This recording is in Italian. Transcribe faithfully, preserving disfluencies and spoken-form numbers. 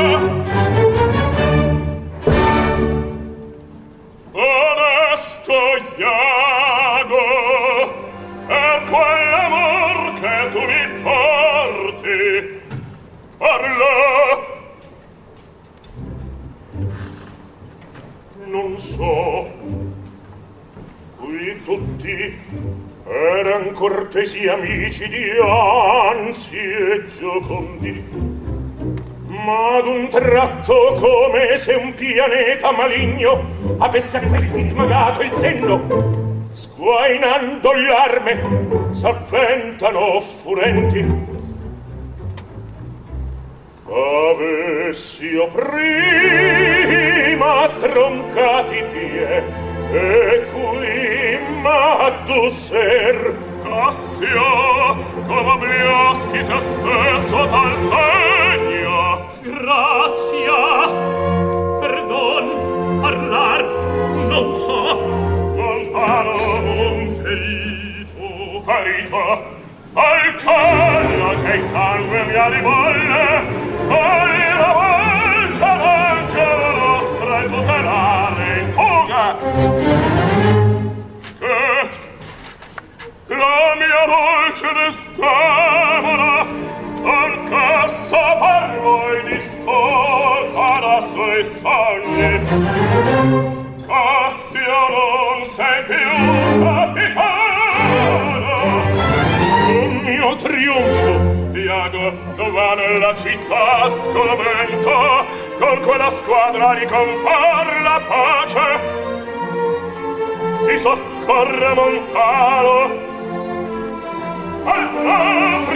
Onesto Iago, per quell'amor che tu mi porti, parla. Non so, qui tutti eran cortesi amici di anzi e giocondi, ma ad un tratto come se un pianeta maligno avesse a questi smagato il senno, sguainando l'arme s'avventano furenti. Avessi io prima stroncati i pie e qui m'addusser Cassio, come abbiasti te stesso tal segno. Grazia, perdon, parlar non so. Lontano un ferito, ferito al collo che il sangue mi ribolle. Voglio volgere anche la nostra e tutelare in fuga. Che la mia dolce destemona anch'essa per voi distorta da suoi sogni. Cassio non sei più capitano. Un mio trionfo Iago va nella città sgomento, con quella squadra ricompar la pace. Si soccorre Montano al bravo